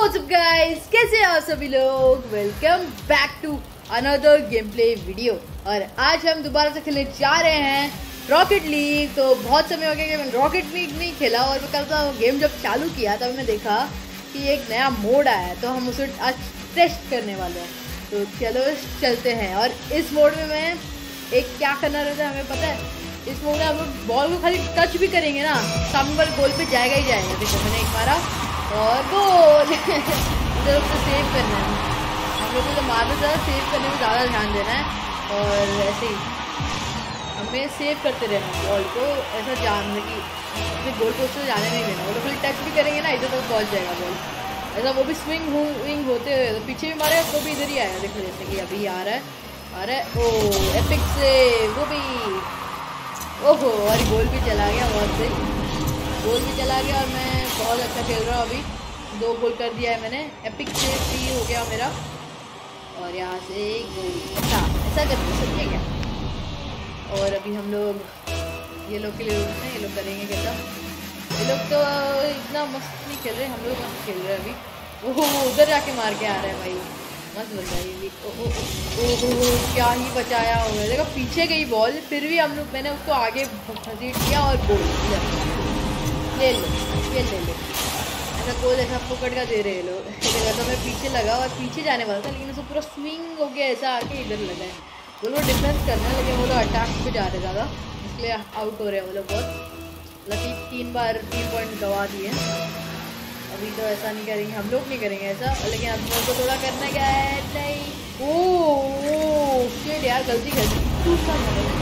What's up guys, कैसे हैं आप सभी लोग। Welcome back to another gameplay video. और आज हम दोबारा से खेलने जा रहे हैं रॉकेट लीग। तो बहुत समय हो गया कि मैंने रॉकेट लीग नहीं खेला और मैं कल का गेम जब चालू किया तब मैंने देखा कि एक नया मोड आया है, तो हम उसे आज टेस्ट करने वाले हैं। तो चलो चलते हैं। और इस मोड में मैं एक क्या करना रहता है हमें पता है। इस मोड में हम लोग बॉल को खाली टच भी करेंगे ना, सामने वाले गोल पे जाएगा ही जाएगा। देखो मैंने एक मारा और गोल। इधर उसको सेव करना है, हम लोग को तो मारना ज़्यादा, सेव करने में ज़्यादा ध्यान देना है। और ऐसे ही हमें सेव करते रहना है बॉल को, ऐसा जानना कि अपने गोल पोस्ट से जाने नहीं देना। वो लोग खाली टच भी करेंगे ना, इधर तक पहुँच जाएगा बॉल। ऐसा वो भी स्विंग होते हुए तो पीछे भी मारे तो भी इधर ही आएगा। देखो जैसे कि अभी आ रहा है ओ एपिक से वो भी, ओहो और गोल भी चला गया। बहुत सही, गोल भी चला गया और मैं बहुत अच्छा खेल रहा हूँ। अभी 2 गोल कर दिया है मैंने, एपिक से 3 हो गया मेरा। और यहाँ से गोल, ऐसा करते सकते क्या। और अभी हम लोग ये लोग के लिए ये लोग करेंगे कैसा। ये लोग तो इतना मस्त नहीं खेल रहे, हम लोग मस्त खेल रहे हैं अभी। ओहो उधर जाके मार के आ रहे हैं भाई, मस्त बचाई। ओहो क्या ही बचाया होगा। देखो पीछे गई बॉल, फिर भी हम लोग मैंने उसको आगे घसीट दिया और गोल ले लो, ये ले लो। ऐसा गोल ऐसा पकड़ का दे रहे लोग। तो मैं पीछे लगा और पीछे जाने वाला था, लेकिन उसको पूरा स्विंग हो गया, ऐसा आके इधर लगा है। वो लोग डिफेंस करना है, लेकिन वो लोग अटैक पे जा रहे ज़्यादा, इसलिए आउट हो रहे हैं वो लोग बहुत। लकी 3 पॉइंट गवा दिए। अभी तो ऐसा नहीं करेंगे, हम लोग नहीं करेंगे ऐसा, लेकिन हम लोग को थोड़ा करना क्या है। नहीं ओ शिट यार, गलती कर दी। दूसरा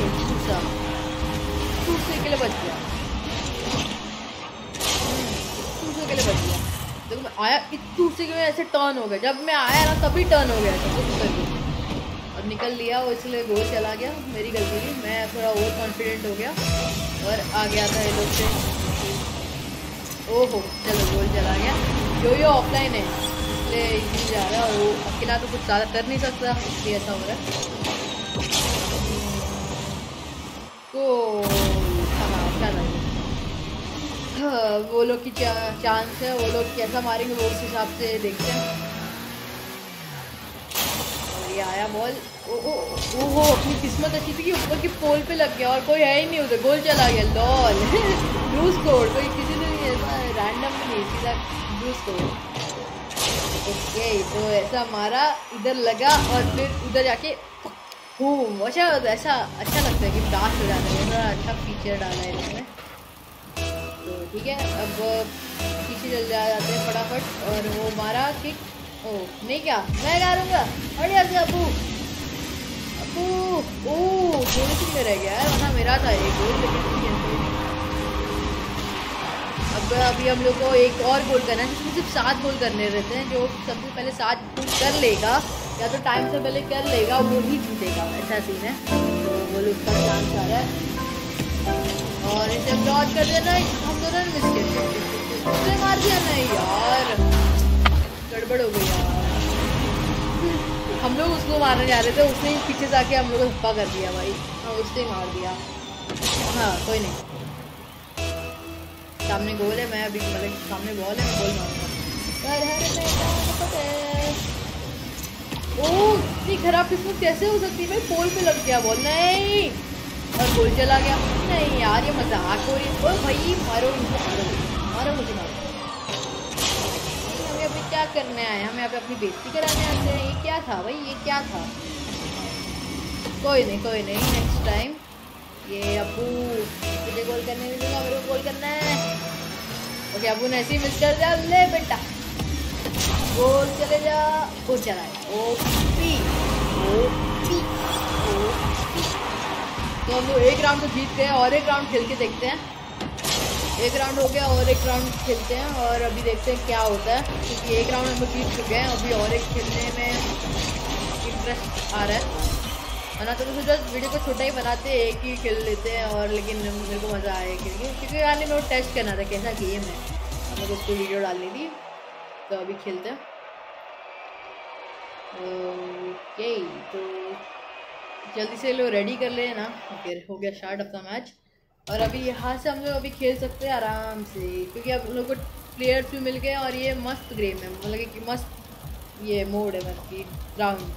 के लिए बच गया, दूसरे के लिए बच गया। देखो मैं आया दूसरे के, ऐसे टर्न हो गया। जब मैं आया ना तभी टर्न हो गया था और निकल लिया, वो इसलिए गोल चला गया। मेरी गलती थी, मैं थोड़ा ओवर कॉन्फिडेंट हो गया और आ गया था ये लोग से। ओहो चलो गोल चला गया। जो ऑफलाइन है इसलिए इजी जा रहा है, और वो अकेला तो कुछ ज़्यादा कर नहीं सकता, इसलिए ऐसा हो रहा है। हाँ, वो लोग की चांस है, वो लोग कैसा मारेंगे वो उस हिसाब से देखते हैं। और ये आया बॉल, ओहो अपनी किस्मत अच्छी थी कि ऊपर की पोल पे लग गया और कोई है ही नहीं उधर, गोल चला गया। लॉल ब्लू स्कोर, कोई किसी ने ऐसा रैंडम नहीं, सीधा ब्लू स्कोर। ओके तो ऐसा मारा, इधर लगा और फिर उधर जाके अच्छा, ऐसा अच्छा लगता है कि डांस हो जाता है। थोड़ा अच्छा फीचर डाला है इसमें, तो ठीक है। अब पीछे चल जाते हैं फटाफट। और वो मारा किक, ओ नहीं क्या मैं मारूंगा। अरे यार अबू गोल से रह गया है, वरना मेरा था एक गोल, लेकिन अब अभी हम लोग को एक और गोल करना है, जिसमें सिर्फ 7 गोल करने रहते हैं। जो सबसे पहले 7 गोल कर लेगा या तो टाइम से पहले कर लेगा वो ही जीतेगा, ऐसा सीन है। तो वो लोग का चांस आ रहा है और इसे डॉज कर देना। हम दोनों ने मिस किया, उसने मार दिया। नहीं यार गड़बड़ हो गई यार, हम लोग उसको मारने जा रहे थे, उसने पीछे से आके हम लोग को धप्पा कर दिया भाई। हाँ उसने मार दिया। हाँ कोई नहीं, सामने गोल है, मैं अभी मतलब सामने बॉल है, मैं गोल मारूंगा। ओह इतनी खराब किस्मत कैसे हो सकती है भाई, पोल पे लग गया बॉल। नहीं और गोल चला गया। नहीं यार ये मजाक हो रही है। ओ भाई मारो इनको, मारो मुझे, मारो। हमें अभी क्या करने आए, हमें यहाँ पे अपनी बेइज्जती कराने आते हैं। ये क्या था भाई, ये क्या था। कोई नहीं नेक्स्ट टाइम। ये अबू मुझे गोल करने नहीं दूंगा, मेरे को गोल करना है। ओके अबू ने ऐसे ही मिस कर दिया। ले बेटा गोल चले जा, गोल चला है। ओपी तो हम लोग एक राउंड तो जीत गए, और एक राउंड खेल के देखते हैं। एक राउंड हो गया और एक राउंड खेलते हैं, और अभी देखते हैं क्या होता है, क्योंकि एक राउंड हम लोग जीत चुके हैं। अभी और एक खेलने में इंटरेस्ट आ रहा है। वरना तो सोचा वीडियो को छोटा ही बनाते, एक ही खेल लेते हैं। और लेकिन मेरे को मज़ा आया क्योंकि यार मेरे को टेस्ट करना था कैसा गेम है, हम लोग उसको वीडियो डालनी थी। तो अभी खेलते हैं। ओके तो जल्दी से लोग रेडी कर ले ना। ओके हो गया स्टार्ट अपना मैच। और अभी यहाँ से हम लोग अभी खेल सकते हैं आराम से, क्योंकि अब हम लोग को प्लेयर्स भी मिल गए और ये मस्त गेम है, मतलब कि मस्त ये मोड है, मतलब कि ग्राउंड।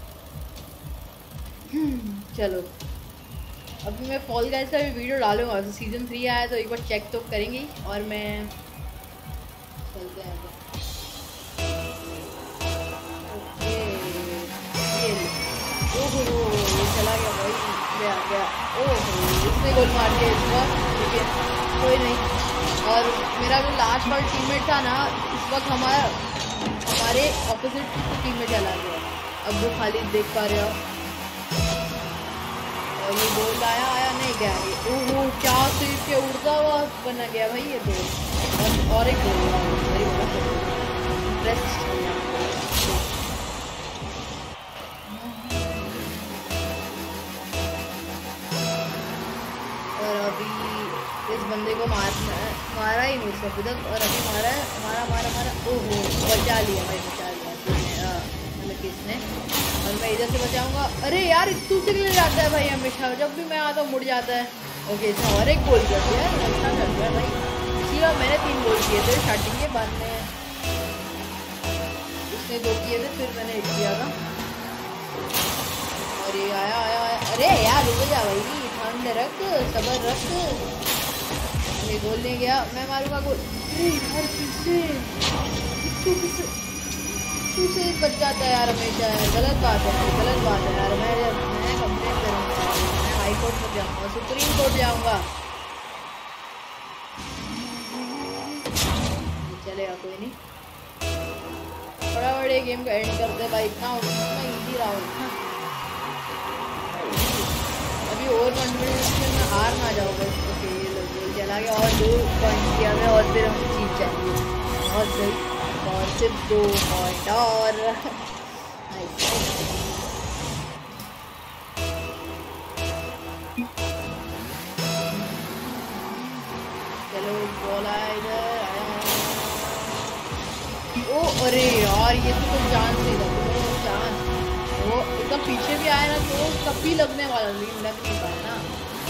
चलो अभी मैं फॉल गाइस का भी वीडियो डालूंगा, तो सीजन 3 आया तो एक बार चेक तो करेंगे। और मैं चलते हैं ओके, ये चला गया भाई, गया ओहो इसने गोल मार दिया इस बार, लेकिन कोई नहीं। और मेरा जो लास्ट वाला टीममेट था ना, इस वक्त हमारे ऑपोजिट टीममेट चला गया। अब वो खाली देख पा रहे हो, और ये गोल आया नहीं गया, ओहो क्या सेव के उड़ता हुआ बना गया भाई ये तो। और एक गोल और अभी इस बंदे को मारा ही नहीं उसने अभी तक, और अभी मारा ओहो बचा लिया भाई, बचा लिया मतलब किसने। और मैं इधर से बचाऊंगा, अरे यार तू से ले जाता है भाई हमेशा, जब भी मैं आता हूँ मुड़ जाता है। ओके इसने और एक गोल कर दिया, अच्छा कर दिया भाई। इसी बार मैंने 3 गोल किए थे स्टार्टिंग के, बाद में उसने 2 किए थे, फिर मैंने 1 किया था। और ये आया, अरे यार रुक जा भाई, ठंड रख, सबर रख। ये गोल नहीं गया, मैं मारूंगा गोल। यार तू से बच जाता है यार हमेशा, गलत बात है यार। मैं कंप्लेन करूँगा, मैं हाई कोर्ट में जाऊँगा, सुप्रीम कोर्ट जाऊँगा। चलेगा कोई नहीं, फटाफट ये गेम का एंड करते भाई, इतना इजी राउंड। अभी ओवर कॉन्फिडेंस में हार ना जाओ बस। ओके गोल चला गया, और 2 पॉइंट किया मैं, और फिर हम जीत जाएंगे। बहुत सही, और सिर्फ 2 पॉइंट और चलो बॉल आया इधर ओ अरे यार ये तो कोई चांस नहीं था, चांस वो एकदम पीछे भी आया ना तो कभी लगने वाला, लेकिन लग नहीं पाया ना।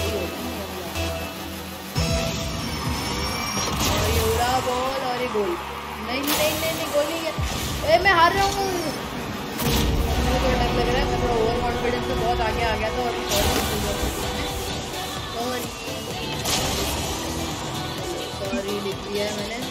और ये उड़ा बॉल और ये गोल, नहीं गोल नहीं गया। मैं हार रहा हूँ, मुझे तो डर लग रहा है, मैं थोड़ा ओवर कॉन्फिडेंस से बहुत आगे आ गया था। और सॉरी लिख दिया है मैंने।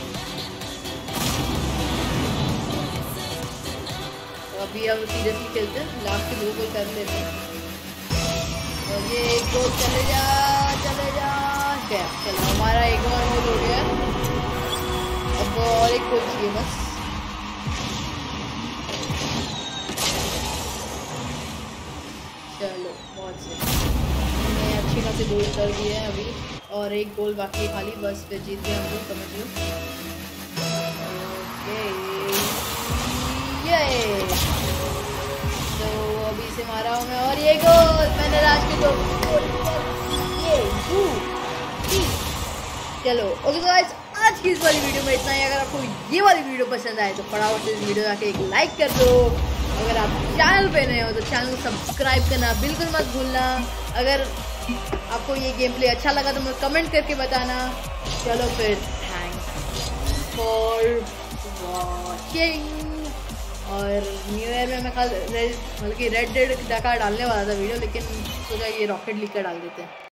तो अभी हम सीरियसली खेलते हैं, लास्ट के 2 गोल कर लेते हैं। और ये 1 गोल चले जा क्या, चलो हमारा 1 और गोल हो गया, अब और 1 गोल चाहिए बस। चलो बहुत सही, मैंने अच्छे खासे गोल कर दिए हैं अभी, और 1 गोल बाकी खाली, बस फिर जीत गए हम लोग, समझ लो। ओके ये तो अभी से मारा हूँ मैं, और ये गोल मैंने लास्ट के 2 गोल चलो ओके गाइस, आज की इस वाली वीडियो में इतना ही। अगर आपको ये वाली वीडियो पसंद आए तो फटाफट से इस वीडियो जाके एक लाइक कर दो। अगर आप चैनल पे नए हो तो चैनल को सब्सक्राइब करना बिल्कुल मत भूलना। अगर आपको ये गेम प्ले अच्छा लगा तो मुझे कमेंट करके बताना। चलो फिर थैंक्स फॉर वॉचिंग। और न्यू ईयर में मैं कल मतलब कि रेड डेड डाका डालने वाला था वीडियो, लेकिन सोचा ये रॉकेट लीग का डाल देते हैं।